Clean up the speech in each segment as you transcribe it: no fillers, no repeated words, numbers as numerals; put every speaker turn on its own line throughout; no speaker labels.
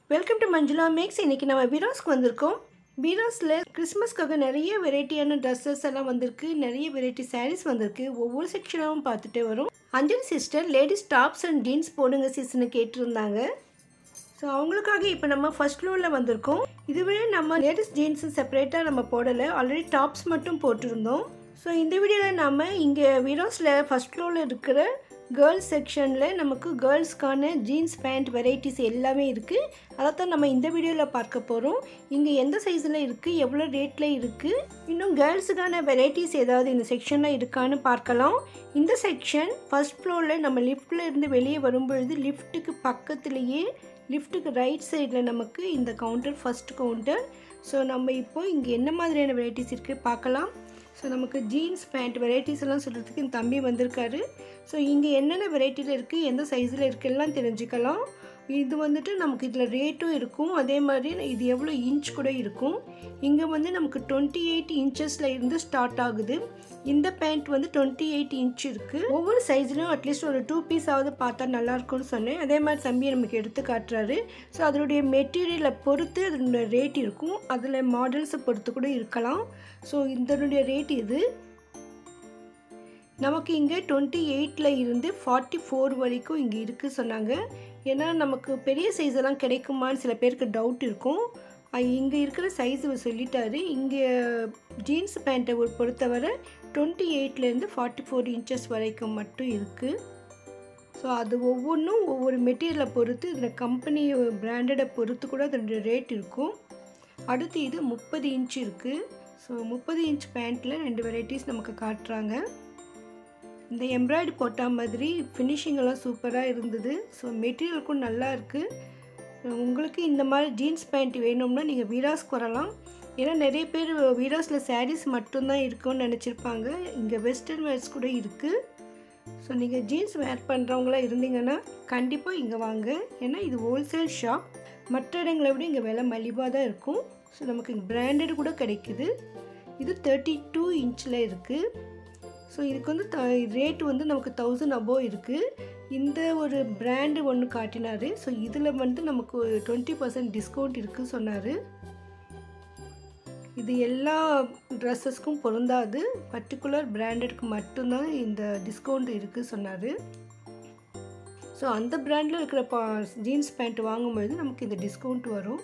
Welcome to Manjula maths. இன்றைக்கி நம்ம பீராஸ்க்கு வந்திருக்கோம். பீராஸில் கிறிஸ்மஸ்க்காக நிறைய வெரைட்டியான ட்ரெஸ்ஸஸ் எல்லாம் வந்திருக்கு. நிறைய வெரைட்டி சாரீஸ் வந்திருக்கு. ஒவ்வொரு செக்ஷனாகவும் பார்த்துட்டே வரும். Anjali sister ladies tops and jeans போடுங்க சீசனு கேட்டிருந்தாங்க. ஸோ அவங்களுக்காக இப்போ நம்ம ஃபர்ஸ்ட் ஃப்ளோரில் வந்திருக்கோம். இதுவே நம்ம லேடிஸ் ஜீன்ஸு செப்பரேட்டாக நம்ம போடலை, ஆல்ரெடி டாப்ஸ் மட்டும் போட்டிருந்தோம். ஸோ இந்த வீடியோவில் நம்ம இங்கே பீராஸில் ஃபர்ஸ்ட் ஃப்ளோரில் இருக்கிற கேர்ள்ஸ் செக்ஷனில் நமக்கு கேர்ள்ஸ்க்கான ஜீன்ஸ் பேண்ட் வெரைட்டிஸ் எல்லாமே இருக்குது. அதை தான் நம்ம இந்த வீடியோவில் பார்க்க போகிறோம். இங்கே எந்த சைஸில் இருக்குது, எவ்வளோ ரேட்டில் இருக்குது, இன்னும் கேர்ள்ஸுக்கான வெரைட்டிஸ் ஏதாவது இந்த செக்ஷனில் இருக்கான்னு பார்க்கலாம். இந்த செக்ஷன் ஃபர்ஸ்ட் ஃப்ளோரில் நம்ம லிஃப்ட்டில் இருந்து வெளியே வரும்பொழுது லிஃப்ட்டுக்கு பக்கத்துலேயே லிஃப்ட்டுக்கு ரைட் சைடில் நமக்கு இந்த கவுண்டர் ஃபர்ஸ்ட் கவுண்டர். ஸோ நம்ம இப்போ இங்கே என்ன மாதிரியான வெரைட்டிஸ் இருக்குது பார்க்கலாம். ஸோ நமக்கு ஜீன்ஸ் பேண்ட் வெரைட்டிஸ் எல்லாம் சொல்கிறதுக்கு இந்த தம்பி வந்திருக்காரு. ஸோ இங்கே என்னென்ன வெரைட்டியில் இருக்குது, எந்த சைஸில் இருக்குலாம் தெரிஞ்சுக்கலாம். இது வந்துட்டு நமக்கு இதில் ரேட்டும் இருக்கும், அதே மாதிரி இது எவ்வளோ இன்ச் கூட இருக்கும். இங்கே வந்து நமக்கு 28 இன்ச்சஸில் இருந்து ஸ்டார்ட் ஆகுது. இந்த பேண்ட் வந்து 28 இன்ச் இருக்குது. ஒவ்வொரு சைஸ்லையும் அட்லீஸ்ட் ஒரு 2 பீஸாவது பார்த்தா நல்லாயிருக்கும்னு சொன்னேன். அதே மாதிரி தம்பி நமக்கு எடுத்து காட்டுறாரு. ஸோ அதனுடைய மெட்டீரியலை பொறுத்து அதனுடைய ரேட் இருக்கும், அதில் மாடல்ஸை பொறுத்து கூட இருக்கலாம். ஸோ இதனுடைய ரேட் இது நமக்கு இங்கே 28ல் இருந்து 44 வரைக்கும் இங்கே இருக்குது சொன்னாங்க. ஏன்னா நமக்கு பெரிய சைஸெல்லாம் கிடைக்குமான்னு சில பேருக்கு டவுட் இருக்கும். இங்கே இருக்கிற சைஸ் சொல்லிட்டாரு. இங்கே ஜீன்ஸ் பேண்ட்டை பொறுத்தவரை 28லேருந்து 44 இன்ச்சஸ் வரைக்கும் மட்டும் இருக்குது. ஸோ அது ஒவ்வொன்றும் ஒவ்வொரு மெட்டீரியலை பொறுத்து, இதில் கம்பெனி பிராண்டடை பொறுத்து கூட அதனுடைய ரேட் இருக்கும். அடுத்து இது 30 இன்ச் இருக்குது. ஸோ 30 இன்ச் பேண்ட்டில் 2 வெரைட்டிஸ் நமக்கு காட்டுறாங்க. இந்த எம்ப்ராய்டரி போட்ட மாதிரி ஃபினிஷிங்கெல்லாம் சூப்பராக இருந்தது. ஸோ மெட்டீரியலுக்கும் நல்லா இருக்குது. உங்களுக்கு இந்த மாதிரி ஜீன்ஸ் பேண்ட் வேணும்னா நீங்கள் வீராஸ்க்கு வரலாம். ஏன்னா நிறைய பேர் வீராஸில் சாரீஸ் மட்டும்தான் இருக்குன்னு நினச்சிருப்பாங்க. இங்கே வெஸ்டர்ன் வேர்ஸ் கூட இருக்குது. ஸோ நீங்கள் ஜீன்ஸ் வேர் பண்ணுறவங்களாம் இருந்தீங்கன்னா கண்டிப்பாக இங்கே வாங்க. ஏன்னா இது ஹோல்சேல் ஷாப். மற்ற இடங்களை விட இங்கே விலை மலிவாக தான் இருக்கும். ஸோ நமக்கு இங்கே பிராண்டட் கூட கிடைக்குது. இது 32 இன்ச்சில் இருக்குது. ஸோ இதுக்கு வந்து ரேட்டு வந்து நமக்கு 1000 above இருக்குது. இந்த ஒரு பிராண்டு ஒன்று காட்டினார். ஸோ இதில் வந்து நமக்கு 20% டிஸ்கவுண்ட் இருக்குது சொன்னார். இது எல்லா ட்ரெஸ்ஸஸ்க்கும் பொருந்தாது, பர்டிகுலர் பிராண்டடுக்கு மட்டும்தான் இந்த டிஸ்கவுண்ட் இருக்குது சொன்னார். ஸோ அந்த பிராண்டில் இருக்கிற ஜீன்ஸ் பேண்ட் வாங்கும்பொழுது நமக்கு இந்த டிஸ்கவுண்ட் வரும்.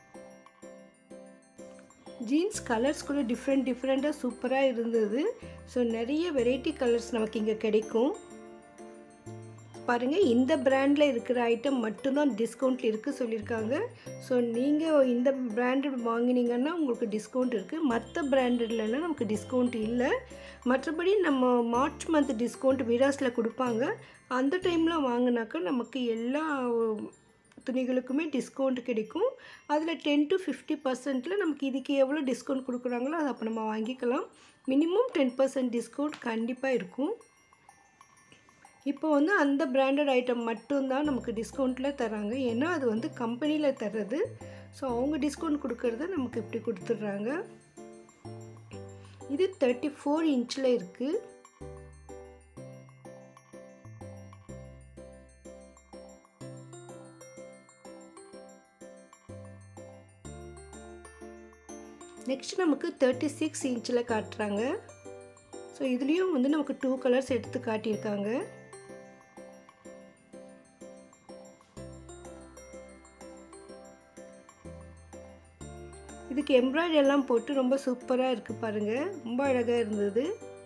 ஜீன்ஸ் கலர்ஸ் கூட டிஃப்ரெண்ட்டாக சூப்பராக இருந்தது. ஸோ நிறைய வெரைட்டி கலர்ஸ் நமக்கு இங்கே கிடைக்கும். பாருங்கள், இந்த பிராண்டில் இருக்கிற ஐட்டம் மட்டும்தான் டிஸ்கவுண்ட் இருக்குது சொல்லியிருக்காங்க. ஸோ நீங்கள் இந்த பிராண்டட் வாங்கினீங்கன்னா உங்களுக்கு டிஸ்கவுண்ட் இருக்குது. மற்ற பிராண்டட்லலாம் நமக்கு டிஸ்கவுண்ட் இல்லை. மற்றபடி நம்ம மார்ச் மந்த் டிஸ்கவுண்ட் வீராஸில் கொடுப்பாங்க. அந்த டைமில் வாங்கினாக்கா நமக்கு எல்லா துணிகளுக்குமே டிஸ்கவுண்ட் கிடைக்கும். அதில் 10 to 50% நமக்கு இதுக்கு எவ்வளோ டிஸ்கவுண்ட் கொடுக்குறாங்களோ அதை அப்போ நம்ம வாங்கிக்கலாம். மினிமம் 10% டிஸ்கவுண்ட் கண்டிப்பாக இருக்கும். இப்போ வந்து அந்த பிராண்டட் ஐட்டம் மட்டும்தான் நமக்கு டிஸ்கவுண்ட்டில் தராங்க. ஏன்னா அது வந்து கம்பெனியில் தர்றது. ஸோ அவங்க டிஸ்கவுண்ட் கொடுக்கறத நமக்கு இப்படி கொடுத்துட்றாங்க. இது 34 இன்ச்சில் இருக்குது. நெக்ஸ்ட் நமக்கு 36 இன்ச்சில் காட்டுறாங்க. ஸோ இதுலேயும் வந்து நமக்கு 2 கலர்ஸ் எடுத்து காட்டியிருக்காங்க. இதுக்கு எம்ப்ராய்டரி எல்லாம் போட்டு ரொம்ப சூப்பராக இருக்குது பாருங்கள், ரொம்ப அழகாக இருந்தது.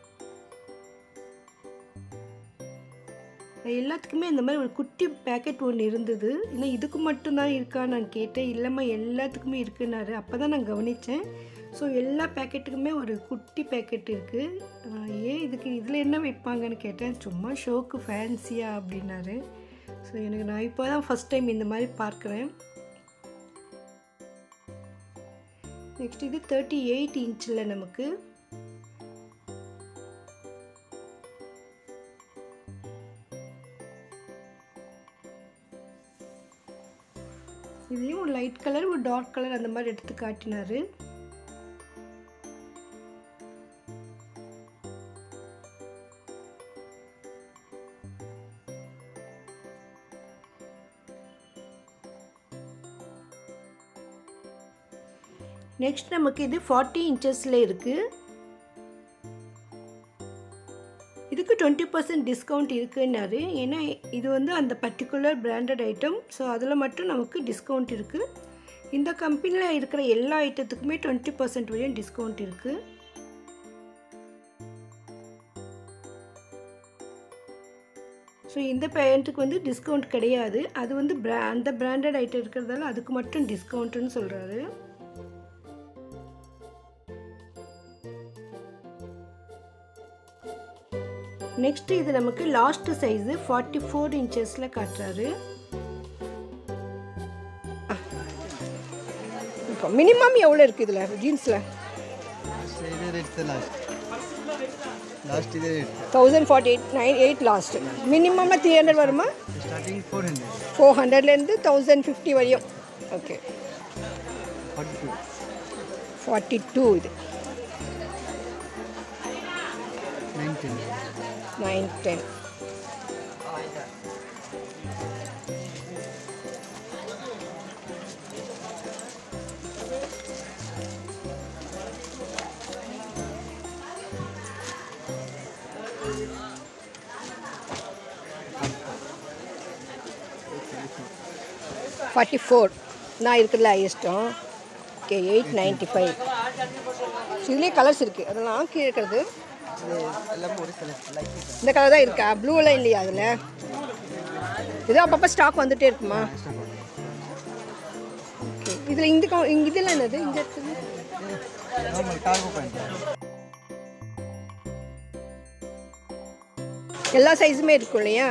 எல்லாத்துக்குமே இந்த மாதிரி ஒரு குட்டி பேக்கெட் ஒன்று இருந்தது. இன்னும் இதுக்கு மட்டும்தான் இருக்கான்னு நான் கேட்டேன். இல்லைம்மா எல்லாத்துக்குமே இருக்குன்னாரு. அப்போ தான் நான் கவனித்தேன். ஸோ எல்லா பேக்கெட்டுக்குமே ஒரு குட்டி பேக்கெட் இருக்குது. ஏன் இதுக்கு இதில் என்ன வைப்பாங்கன்னு கேட்டேன். சும்மா ஷோக்கு ஃபேன்சியாக அப்படின்னாரு. ஸோ நான் இப்போ தான் ஃபஸ்ட் டைம் இந்த மாதிரி பார்க்குறேன். நெக்ஸ்ட் இது 38 இன்ச்சில் நமக்கு. இதையும் ஒரு லைட் கலர், ஒரு டார்க் கலர் அந்த மாதிரி எடுத்து காட்டினார். நெக்ஸ்ட் நமக்கு இது 40 இன்ச்சஸில் இருக்குது. இதுக்கு 20% டிஸ்கவுண்ட் இருக்குன்னாரு. ஏன்னா இது வந்து அந்த பர்டிகுலர் பிராண்டட் ஐட்டம். ஸோ அதில் மட்டும் நமக்கு டிஸ்கவுண்ட் இருக்குது. இந்த கம்பெனியில் இருக்கிற எல்லா ஐட்டத்துக்குமே 20% வரையும் டிஸ்கவுண்ட் இருக்குது. ஸோ இந்த பேண்ட்டுக்கு வந்து டிஸ்கவுண்ட் கிடையாது. அது வந்து அந்த பிராண்டட் ஐட்டம் இருக்கிறதால அதுக்கு மட்டும் டிஸ்கவுண்ட்டுன்னு சொல்கிறாரு. நெக்ஸ்ட் இது நமக்கு லாஸ்ட் சைஸு 44 இன்ச்சஸில் காட்டுறாரு. மினிமம் எவ்வளோ இருக்குது இதில் ஜீன்ஸில்? 1048 லாஸ்ட். மினிமமாக 300 வருமா? 400லேருந்து 1050 வரையும். ஓகே 42 இது 910. $44 நான் இருக்கிறதுல ஹையஸ்ட்டும். ஓகே 895. இதுலேயே கலர்ஸ் இருக்குது. அதெல்லாம் கீழே இருக்கிறது இந்த கலர் தான் இருக்கா? ப்ளூலாம் இல்லையா அதில்? ஏதோ அப்பப்போ ஸ்டாக் வந்துகிட்டே இருக்குமா? ஓகே இதில் இதெல்லாம் என்னது இந்த இடத்துல? எல்லா சைஸுமே இருக்கும் இல்லையா?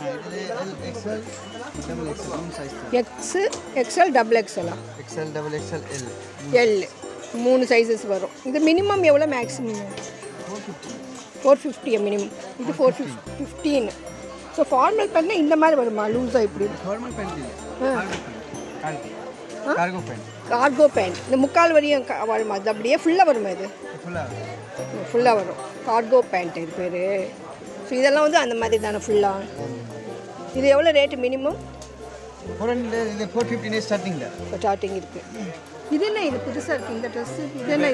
XL டபுள் எக்ஸ்எல்லா? எல் 3 சைஸஸ் வரும். இது மினிமம் எவ்வளோ? Maximum 450 minimum. இது 415. ஸோ ஃபார்மல் பேண்ட்னா இந்த மாதிரி வருமா? லூஸாக இப்படி கார்கோ பேண்ட். இந்த முக்கால் வரையும் வருமா? அது அப்படியே ஃபுல்லாக வருமா? இது ஃபுல்லாக வரும். கார்கோ பேண்ட் இது பேர். ஸோ இதெல்லாம் வந்து அந்த மாதிரி தானே ஃபுல்லாக. இது எவ்வளோ ரேட்டு மினிமம்?
450
ஸ்டார்டிங் இருக்குது. இது என்ன இது புதுசாக இருக்குது இந்த ட்ரெஸ்ஸு? இது என்ன?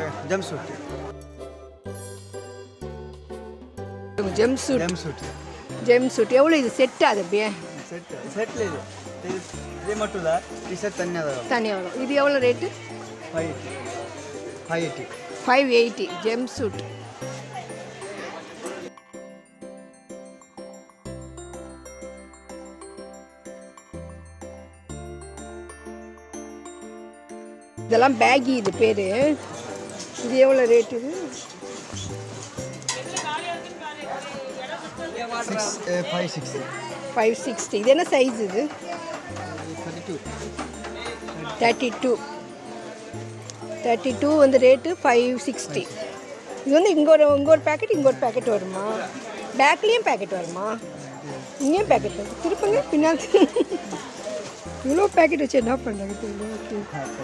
ஜெம் சூட் எவ்வளோ இது செட்டு? அது அப்படியே
செட்டில் இது மட்டும் தான். டிஷர்ட் தனியாக
வரும். இது எவ்வளோ ரேட்டு? 580 gem suit. இதெல்லாம் பேகி இது பேர். இது எவ்வளோ ரேட்? இது 560. இது என்ன சைஸ்? இது 32 வந்து ரேட்டு 560. இது வந்து இங்கே ஒரு பேக்கெட் வருமா? பேக்லேயும் பேக்கெட் வருமா? இங்கேயும் பேக்கெட் வரும். திருப்பங்க பின்னாடி இவ்வளோ பேக்கெட் வச்சு என்ன பண்ணுறாங்க தெரியல.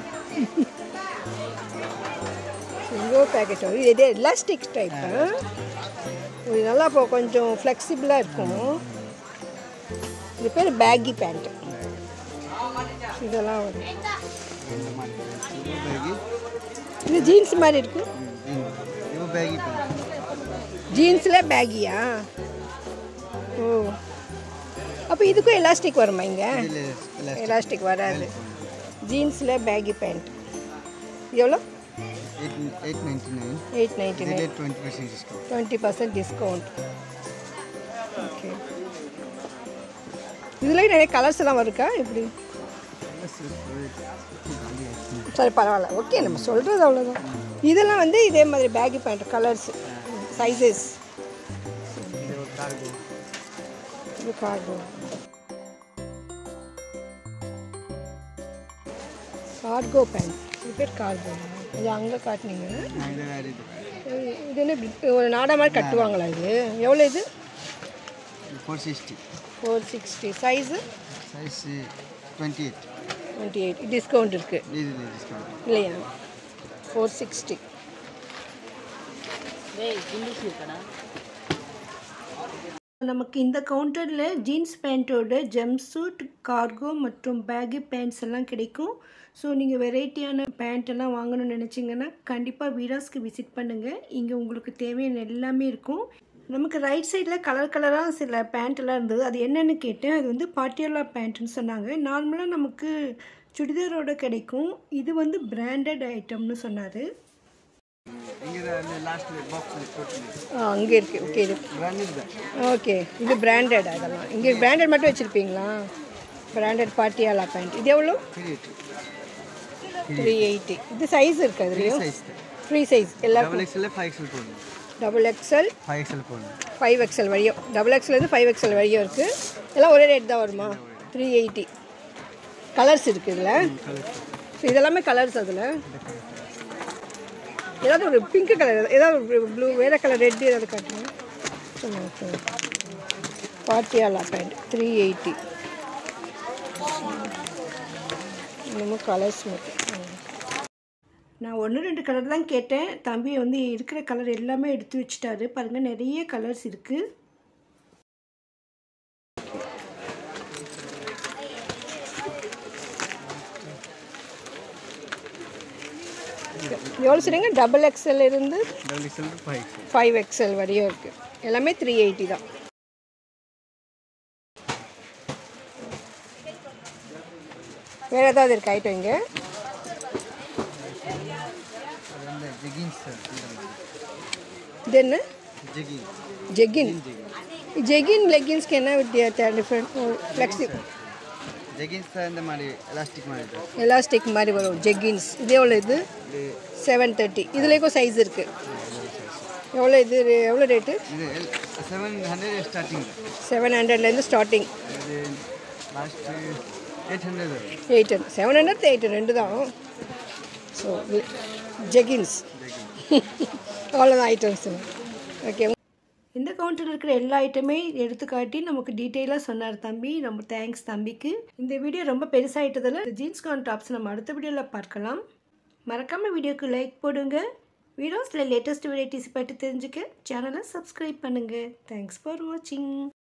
இவ்வளோ பேக்கெட் வரும். இது எலாஸ்டிக் டைப்பு. இது நல்லா இப்போ கொஞ்சம் ஃப்ளெக்சிபிளாக இருக்கும். இது பேர் பேகி பேண்ட்டு. இதெல்லாம் வரும். இது ஜீன்ஸ் மாதிரி இருக்குது. ஜீன்ஸில் பேகியா? ஓ அப்போ இதுக்கும் எலாஸ்டிக் வருமா? இங்கே எலாஸ்டிக் வராது. ஜீன்ஸில் பேகி பேண்ட் எவ்வளோ? 899. 20% டிஸ்கவுண்ட். ஓகே இதில் நிறைய கலர்ஸ் எல்லாம் வருக்கா? எப்படி? சரி பரவாயில்ல. ஓகே நம்ம சொல்கிறது அவ்வளோதான். இதெல்லாம் வந்து இதே மாதிரி பேகி பேண்ட் கலர்ஸ் சைஸஸ். இது கார்கோ பேண்ட். இது பேர் கார்கோ. இது அங்கே காட்டினீங்க. இது என்ன ஒரு நாடா மாதிரி கட்டுவாங்களா? இது எவ்வளோ? இது 460. சைஸு 28. டிஸ்கவுண்ட் இருக்குது இல்லையா? 460. நமக்கு இந்த கவுண்டரில் ஜீன்ஸ் பேண்ட்டோட ஜம்ப் சூட், கார்கோ மற்றும் பேகி பேண்ட்ஸ் எல்லாம் கிடைக்கும். ஸோ நீங்கள் வெரைட்டியான பேண்ட் எல்லாம் வாங்கணும்னு நினச்சிங்கன்னா கண்டிப்பாக வீராஸ்க்கு விசிட் பண்ணுங்கள். இங்கே உங்களுக்கு தேவையான எல்லாமே இருக்கும். நமக்கு ரைட் சைடில் கலர் கலராக சில பேண்ட்டெல்லாம் இருந்தது. அது என்னென்னு கேட்டேன். அது வந்து பாட்டியாலா பேண்ட்டுன்னு சொன்னாங்க. நார்மலாக நமக்கு சுடிதாரோட கிடைக்கும். இது வந்து பிராண்டட் ஐட்டம்னு சொன்னார். அங்கே இருக்குது. ஓகே, இது ஓகே, இது பிராண்டட். அதெல்லாம் இங்கே பிராண்டட் மட்டும் வச்சுருப்பீங்களா? Branded Patiala pant. இது எவ்வளோ? 380. இது சைஸ் இருக்குது அதுலேயும்? ஃப்ரீ சைஸ் எல்லாருக்கும். டபுள் எக்ஸ்எல் 5XL வரையும். டபுள் எக்ஸ்எல்லேருந்து 5XL வரையும் இருக்குது. எல்லாம் ஒரே ரேட் தான் வருமா? 380. கலர்ஸ் இருக்குது இதில். ஸோ இதெல்லாமே கலர்ஸ். அதில் ஏதாவது ஒரு பிங்க் கலர், ஏதாவது ஒரு ப்ளூ, வேறு கலர், ரெட் ஏதாவது காட்டுங்க. பாட்டியாலா பேண்ட் 380. இன்னமும் கலர்ஸ் மட்டும். நான் 1-2 கலர் தான் கேட்டேன். தம்பி வந்து இருக்கிற கலர் எல்லாமே எடுத்து வச்சுட்டாரு. பாருங்கள், நிறைய கலர்ஸ் இருக்குது. எவ்வளோ சொன்னீங்க? டபுள் எக்ஸ்எல் இருந்து 5XL வரையும் இருக்குது. எல்லாமே 380 தான். வேறு ஏதாவது இருக்குது ஐட்டம் இங்கே? இது என்ன? ஜெகின். ஜெகின் லெகின்ஸ்க்கு என்ன வித்தியாசம்? டிஃப்ரெண்ட் ஃப்ளெக்சிபிள் எலாஸ்டிக் மாதிரி வரும் ஜெகின்ஸ். இது எவ்வளோ? இது 730. இதுலேயும் சைஸ் இருக்குது. எவ்வளோ இது? எவ்வளோ ரேட்டு? 700லேருந்து ஸ்டார்டிங். 800. 700 to 800 ரெண்டு தான். ஸோ ஜெகின்ஸ் அவ்வளோதான் ஐட்டம்ஸ். ஓகே, இந்த கவுண்டரில் இருக்கிற எல்லா ஐட்டமே எடுத்து காட்டி நமக்கு டீட்டெயிலாக சொன்னார் தம்பி. ரொம்ப தேங்க்ஸ் தம்பிக்கு. இந்த வீடியோ ரொம்ப பெருசாகிட்டதில் ஜீன்ஸ் கான் டாப்ஸ் நம்ம அடுத்த வீடியோவில் பார்க்கலாம். மறக்காமல் வீடியோக்கு லைக் போடுங்க. வீடியோஸில் லேட்டஸ்ட் வெரைட்டிஸ் பற்றி தெரிஞ்சுக்க சேனலை சப்ஸ்கிரைப் பண்ணுங்கள். தேங்க்ஸ் ஃபார் வாட்சிங்.